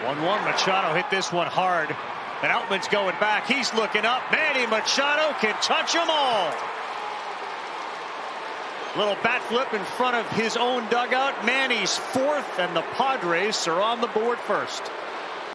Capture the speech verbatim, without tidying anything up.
one one. Machado hit this one hard. And Outman's going back. He's looking up. Manny Machado can touch them all. Little bat flip in front of his own dugout. Manny's fourth, and the Padres are on the board first.